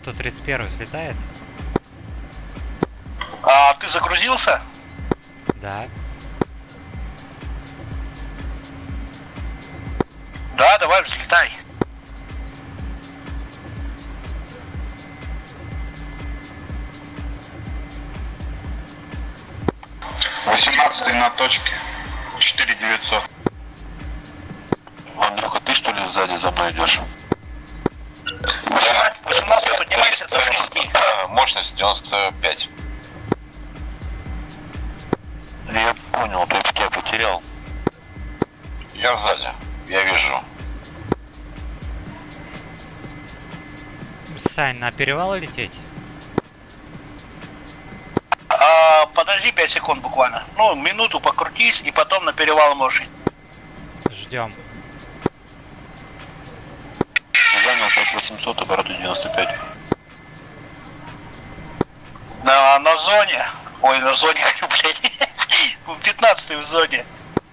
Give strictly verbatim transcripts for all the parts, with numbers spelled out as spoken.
сто тридцать один взлетает? А ты загрузился? Да. Да, давай взлетай. восемнадцатый на точке. четыре девятьсот. Андрюха, ты что ли сзади за мной идешь? восемнадцать, поднимайся до шести. Мощность девяносто пять. Я понял, ты тебя потерял. Я сзади, я вижу. Сань, на перевал лететь? А, подожди пять секунд буквально. Ну, минуту покрутись и потом на перевал можешь. Ждем. Занял пять восемьсот, обороты девяносто пять. На, на зоне. Ой, на зоне, блядь. В пятнадцатой в зоне.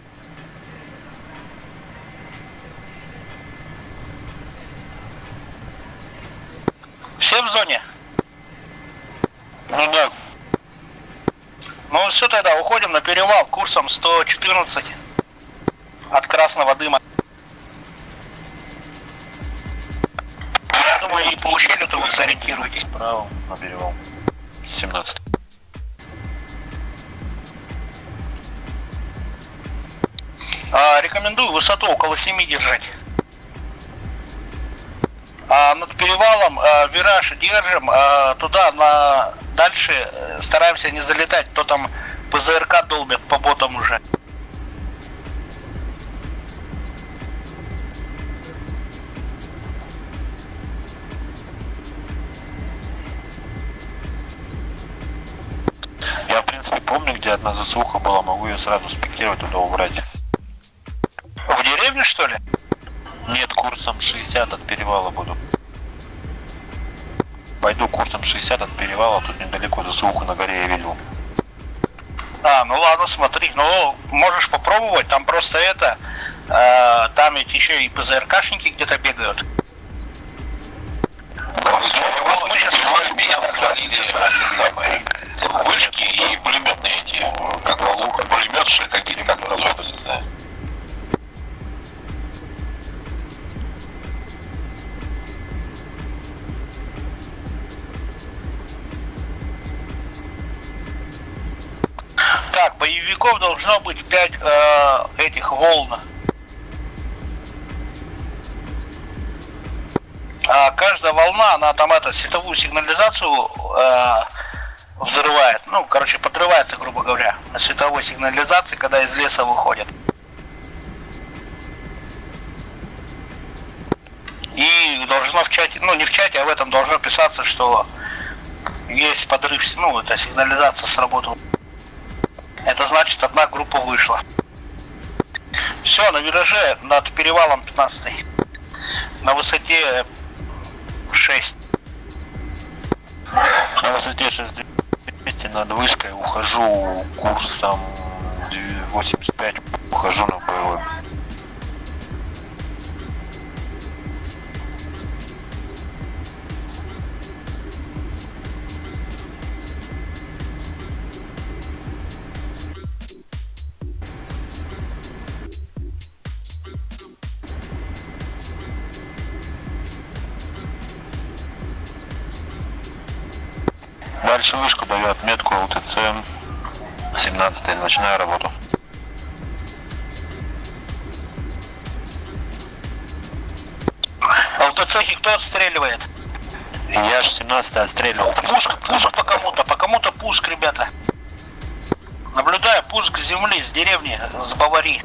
Все в зоне? Ну да. Ну все, тогда уходим на перевал курсом сто четырнадцать от красного дыма. Я думаю, и по ущелью-то вы сориентируетесь. Право на перевал. семнадцать. А, рекомендую высоту около семи держать. А над перевалом а, вираж держим, а, туда на дальше э, стараемся не залетать, то там ПЗРК долбят по ботам уже. Я, в принципе, помню, где одна засуха была, могу ее сразу спектировать, туда убрать. В деревне, что ли? Нет, курсом шестьдесят от перевала буду. Пойду курсом шестьдесят от перевала, тут недалеко засуху на горе я видел. А, ну ладно, смотри, ну можешь попробовать, там просто это, э, там ведь еще и ПЗРКшники где-то бегают. Вот мы сейчас меня сохранили вышки и пулеметные эти, как лук, пулеметши какие-то, как называются, да. Так, боевиков должно быть пять э, этих волн. А каждая волна, она там это, световую сигнализацию э, взрывает. Ну, короче, подрывается, грубо говоря, на световой сигнализации, когда из леса выходят. И должно в чате, ну не в чате, а в этом должно писаться, что есть подрыв, ну, эта сигнализация сработала. Это значит, одна группа вышла. Все, на вираже над перевалом пятнадцатый. На высоте шесть. На высоте шесть двести над вышкой ухожу курсом восемьдесят пять, ухожу на боевой. Дальше вышку даю отметку ЛТЦ семнадцать, начинаю работу. ЛТЦ кто отстреливает? Я же семнадцать отстреливал. Пуск, пуск по кому-то, по кому-то пуск, ребята. Наблюдаю пуск с земли, с деревни, с Баварии.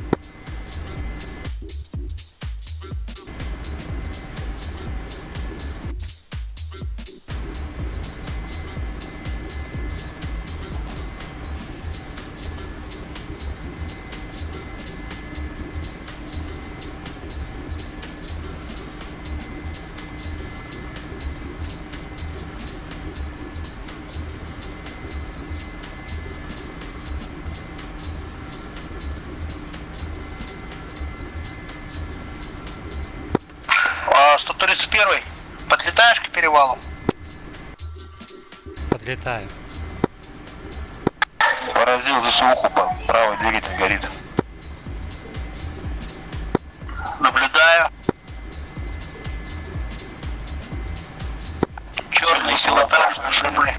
сто тридцать один. Подлетаешь к перевалу? Подлетаю. Поразил ЗСУху, по правой двигатель горит. Наблюдаю. Черный пилотаж на шипы.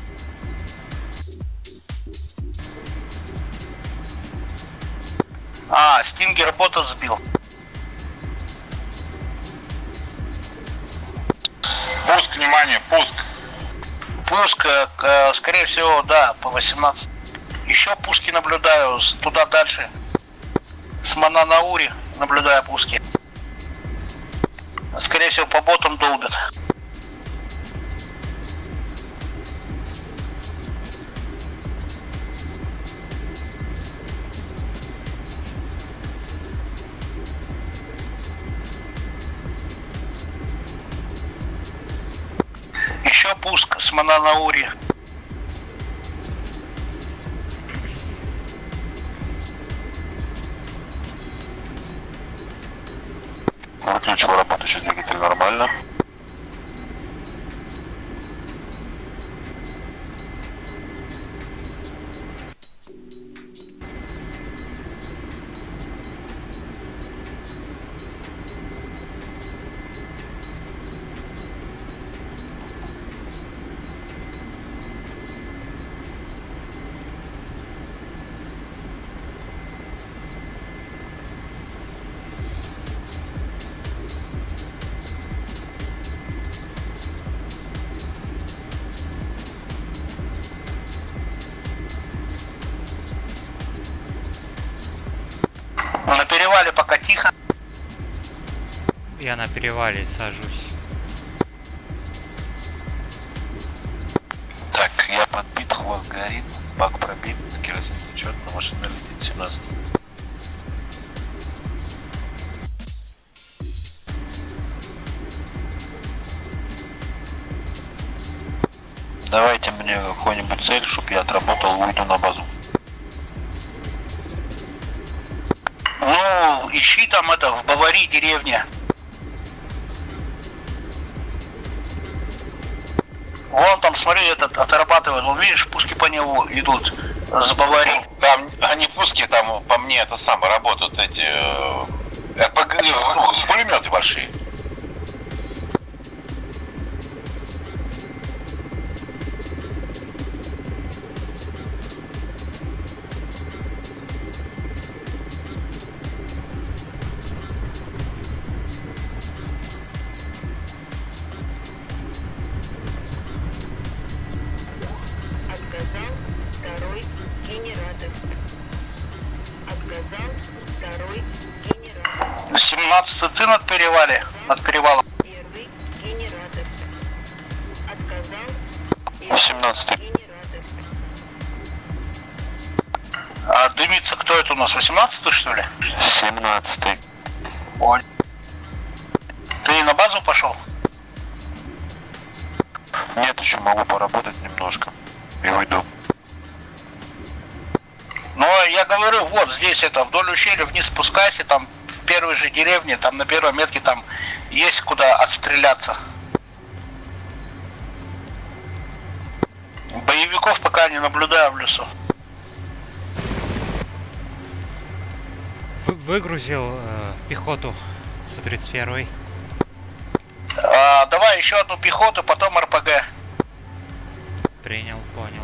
А, Стингер бота сбил. Пуск, внимание, пуск. Пуск, э, э, скорее всего, да, по восемнадцать. Еще пуски наблюдаю, с- туда дальше. С Мананаури наблюдаю пуски. Скорее всего, по ботам долбят. Еще пуск с Мананаури. Выключил работающий двигатель нормально. На перевале пока тихо. Я на перевале сажусь. Так, я подбит, хвост горит, бак пробит, керосин течет, на машина летит семнадцать. Давайте мне какую-нибудь цель, чтобы я отработал, уйду на базу. Ну, ищи там это, в Баварии деревня. Вон там, смотри, этот отрабатывает. Вон, видишь, пуски по нему идут с Баварии. Там они пуски, там по мне это самое работают эти э, эр пэ гэ, ну, пулеметы большие. Отказал второй генератор. Отказал второй генератор. семнадцатый ты над перевале, над перевалом. Первый генератор. Отказал восемнадцатый. генератор. А дымится кто это у нас? восемнадцатый, что ли? семнадцатый. Ой. Ты на базу пошел? Нет, еще могу поработать немножко. И уйду. Ну, я говорю, вот здесь это, вдоль ущелья вниз спускайся, там в первой же деревне, там на первой метке, там есть куда отстреляться. Боевиков пока не наблюдаю в лесу. Вы- выгрузил э, пехоту сто тридцать один. А, давай еще одну пехоту, потом эр пэ гэ. Принял, понял.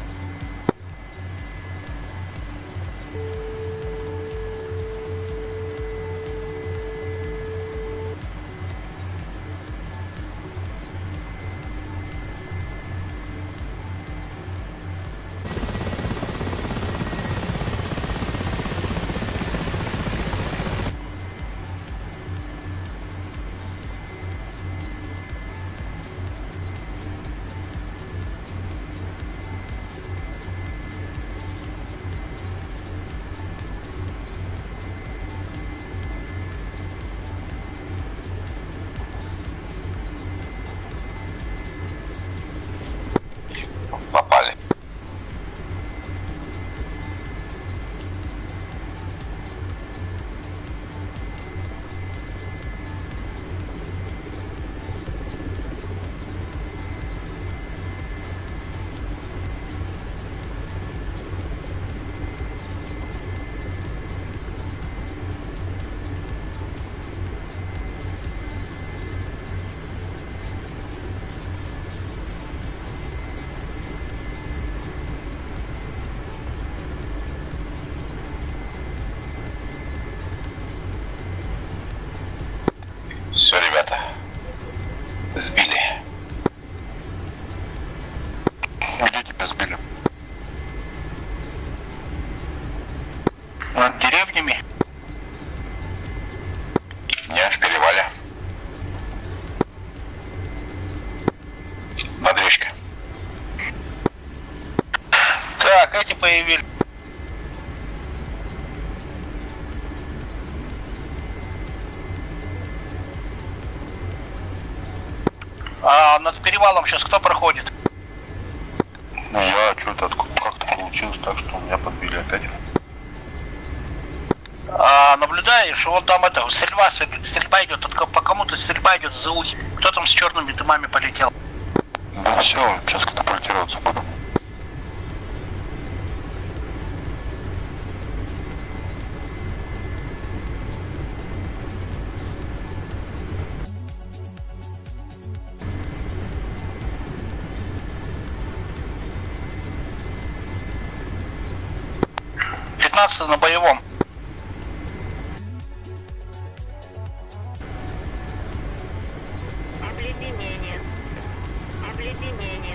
появились. А над перевалом сейчас кто проходит? Ну, я что-то как-то получилось так, что меня подбили опять. А, наблюдаешь, вот там это, стрельба, стрельба идет, по кому-то стрельба идет за ухи. Кто там с черными дымами полетел? Да все, сейчас катапультироваться буду. пятнадцатый на боевом. Обледенение. Обледенение.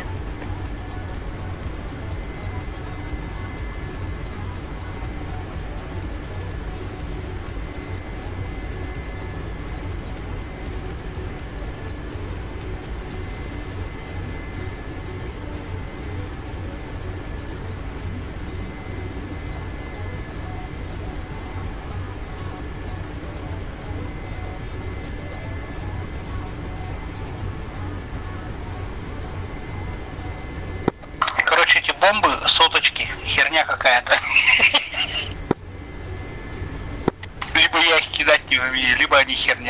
Короче, эти бомбы, соточки, херня какая-то. Либо я их кидать не умею, либо они херня.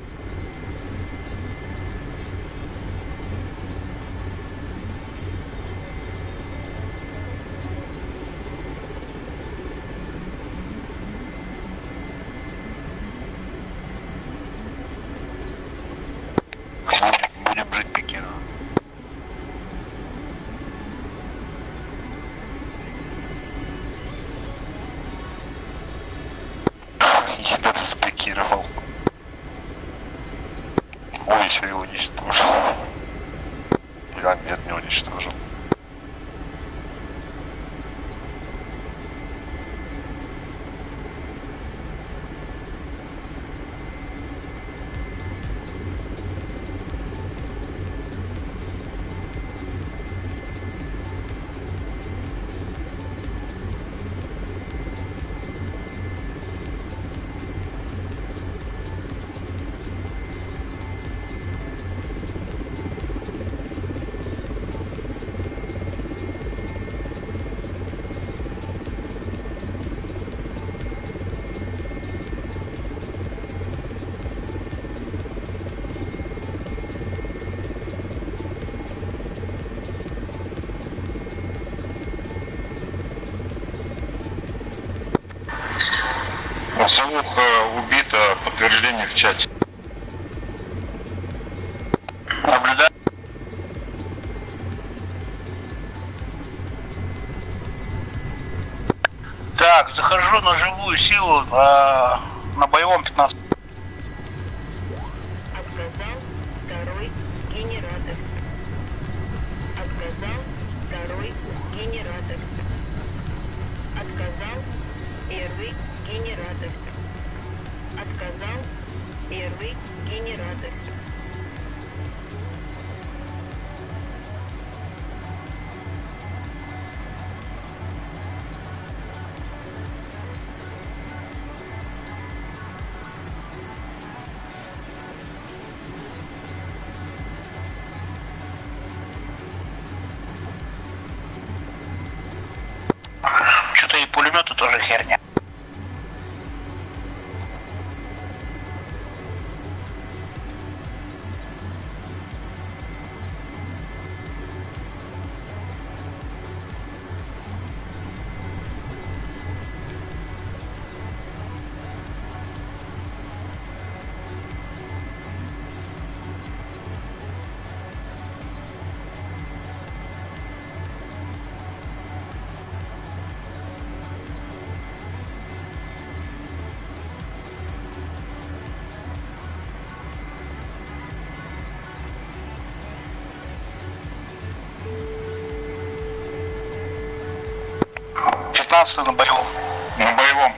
Будем жить Пекином. Я это заблокировал. Ой, еще его уничтожил. Я нет, не уничтожил. Массовуха убита, подтверждение в чате. Наблюдаю. Так, захожу на живую силу а, на боевом пятнадцать. Отказал второй генератор. Отказал второй генератор. Отказал первый генератор. Отказал первый генератор. Что-то и пулеметы тоже херня. пятнадцатый на боевом. На боевом.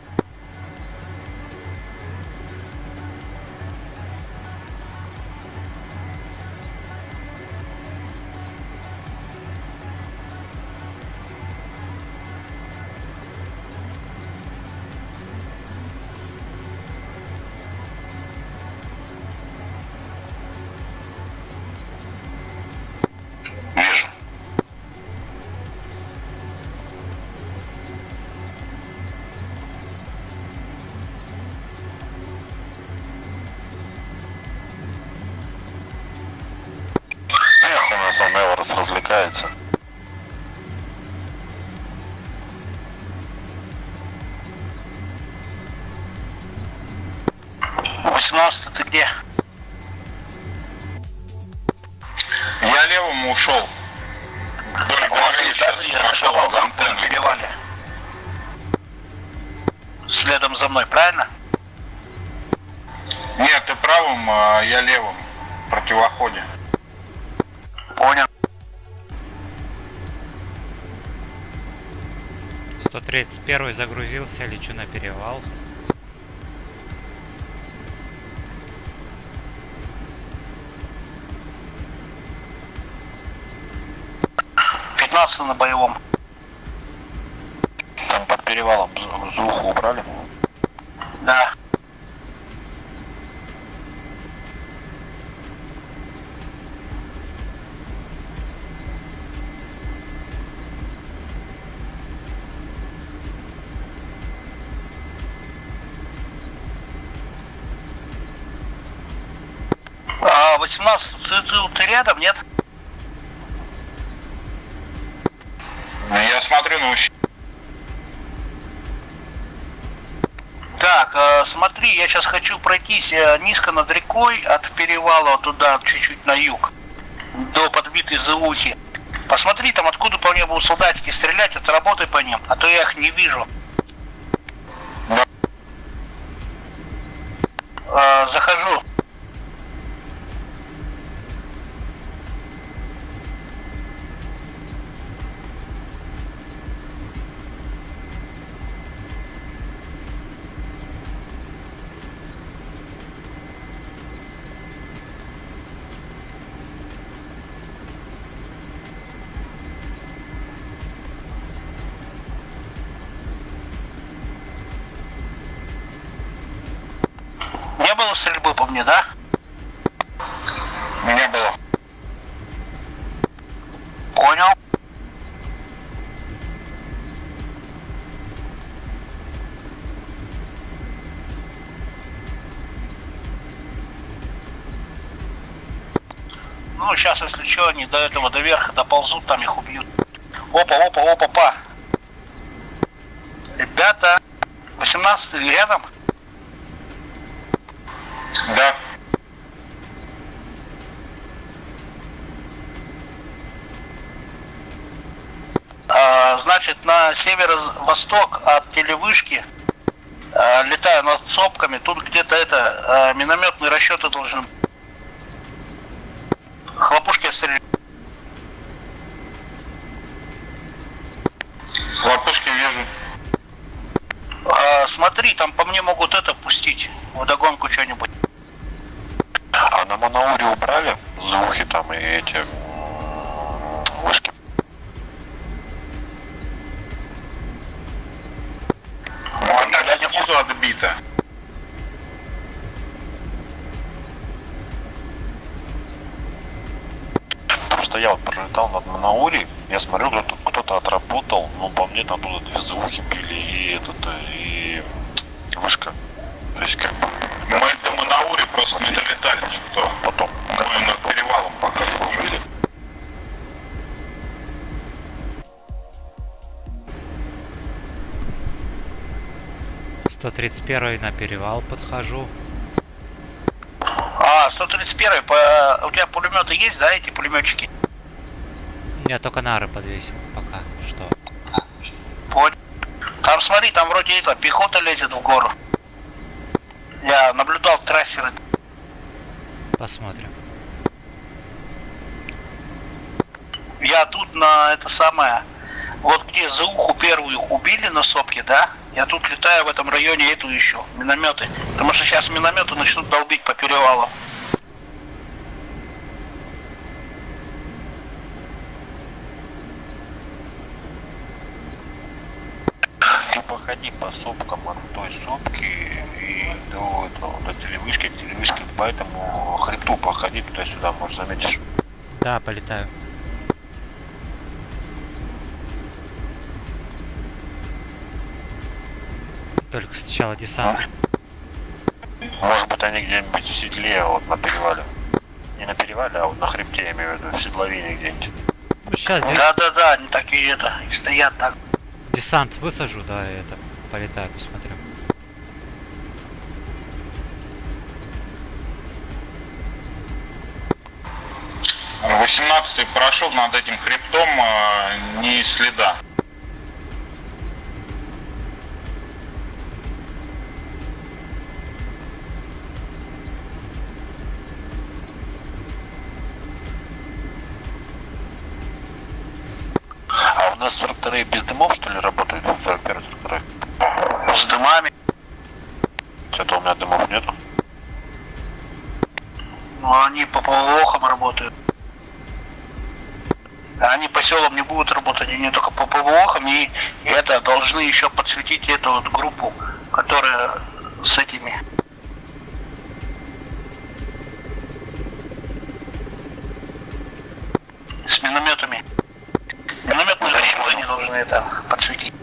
Мелорс развлекается. восемнадцатый, ты где? Я левым ушел. Вдоль горы сейчас прошел от антенны. Перевали. Следом за мной, правильно? Нет, ты правым, а я левым. В противоходе. Понял. сто тридцать первый загрузился, лечу на перевал. пятнадцатый на боевом. Там под перевалом Зуху убрали? Да. А, восемнадцать, ты, ты, ты рядом, нет? Я смотрю на ущелье. Так, э, смотри, я сейчас хочу пройтись э, низко над рекой от перевала туда, чуть-чуть на юг, до подбитой Зеухи. Посмотри там, откуда по мне будут солдатики стрелять, отработай по ним, а то я их не вижу. Да. Э, захожу. Не было стрельбы по мне, да? Не было. Понял. Ну, сейчас, если что, они до этого, до верха доползут, там их убьют. Опа, опа, опа, па. Ребята, восемнадцатый рядом? Да. А, значит, на северо-восток от телевышки а, летаю над сопками. Тут где-то это а, минометные расчеты должны. Хлопушки отстреливают. Хлопушки вижу. А, смотри, там по мне могут это пустить. Вдогонку что-нибудь. А на Манауре убрали Зухи там и эти м, вышки? Вот так снизу отбито. Просто я вот пролетал над Манаури, я смотрю, кто-то, кто-то отработал, но по мне там было две Зухи били и этот, и вышка. То есть как бы... Мы до Манаури просто не долетали никто. Потом мы над перевалом пока служили. сто тридцать первый на перевал подхожу. А, сто тридцать первый, по... у тебя пулеметы есть, да, эти пулеметчики? Я только нары подвесил пока что. Понял. Там смотри, там вроде это, пехота лезет в гору. Я наблюдал трассеры. Посмотрим. Я тут на это самое, вот где Зеуху первую убили на сопке, да? Я тут летаю в этом районе, эту ищу, минометы. Потому что сейчас минометы начнут долбить по перевалам. Ты походи по сопкам от той сопки и до этого, до телевышки, к телевышке, по этому хребту походи туда-сюда, может заметишь. Да, полетаю. Только сначала десант. Может быть они где-нибудь в седле, вот на перевале. Не на перевале, а вот на хребте, я имею в виду, в седловине где-нибудь. Ну, сейчас Да-да-да, они так и это, и стоят так. десант высажу, да, и это, полетаю, посмотрю. восемнадцатый прошел над этим хребтом, э, ни следа. А у нас сорок вторые без дымов, что ли, работают? сорок первый, сорок второй. С дымами. Что-то у меня дымов нету. Ну, они по ПВОхам работают. Они по селам не будут работать, они только по ПВОхам, и это должны еще подсветить эту вот группу, которая с этими. С минометами. Минометные защиты они должны это подсветить.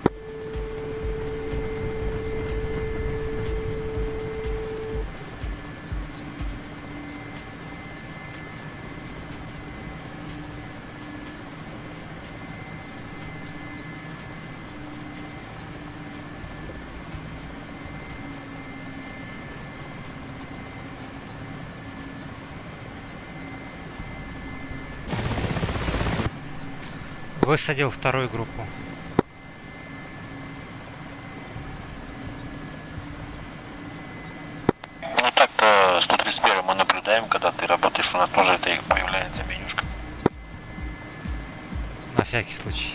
Высадил вторую группу. Ну так-то сто тридцать первый мы наблюдаем, когда ты работаешь, у нас тоже это их появляется менюшка. На всякий случай.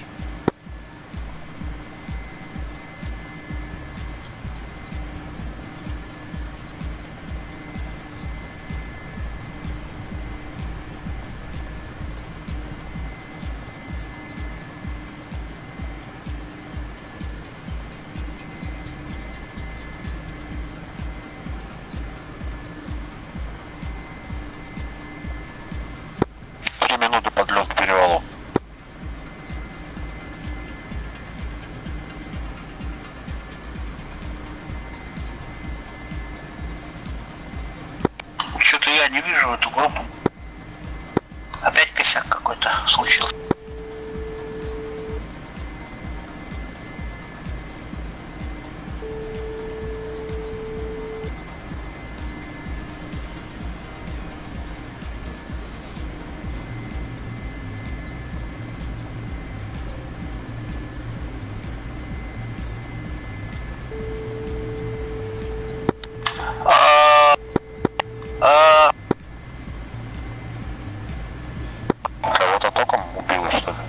Три минуты подлет к перевалу. Что-то я не вижу эту группу. Опять косяк какой-то случился. А, а, Кого-то током убило, что ли?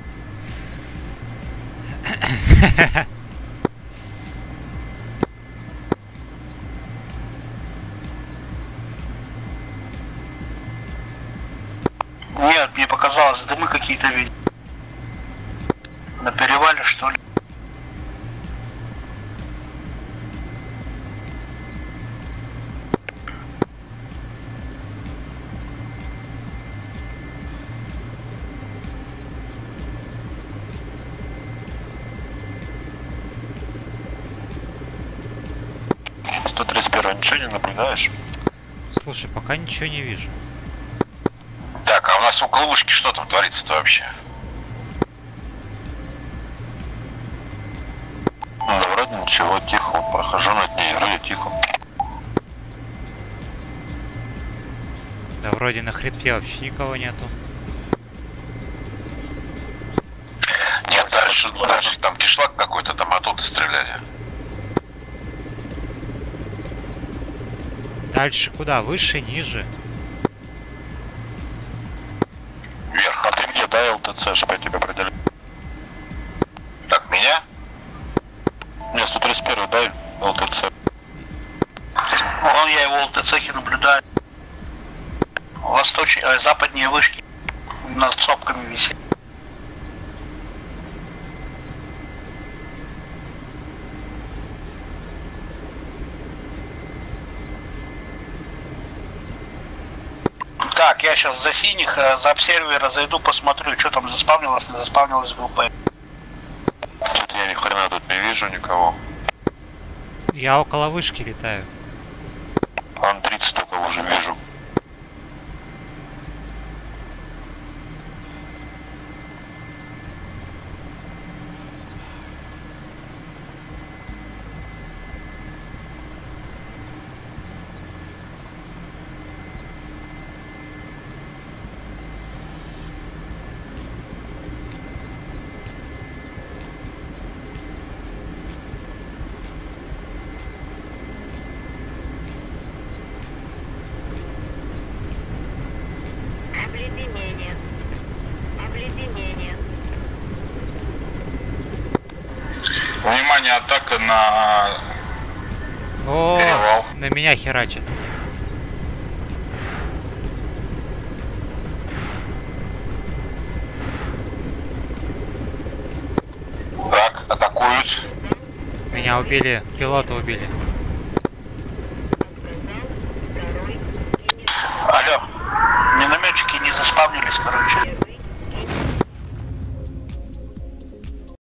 Нет, мне показалось, дымы какие-то видят. На перевале, что ли? сто тридцать первый, ничего не наблюдаешь? Слушай, пока ничего не вижу. Так, а у нас около вышки что там творится-то вообще? Ну, да вроде ничего, тихо, вот прохожу над ней, вроде тихо. Да вроде на хребте вообще никого нету. Нет, дальше, дальше там кишлак какой-то, там оттуда стреляли. Дальше куда? Выше, ниже? Вверх. А ты где, дай ЛТЦ, чтобы я тебя определил. Так, меня? Не, сто тридцать первый, дай ЛТЦ. Вон я его в ЛТЦхе наблюдаю. Восточнее, э, западнее вышки. Над сопками висит. Так, я сейчас за синих, э, за обсервера зайду, посмотрю, что там заспавнилось, не заспавнилось группа. Тут я ни хрена тут не вижу никого. Я около вышки летаю. Ан тридцать только уже вижу. Внимание, атака на О, перевал. на меня херачит. Так, атакуют. Меня убили, пилота убили. Алло, минометчики не заспавнились, короче.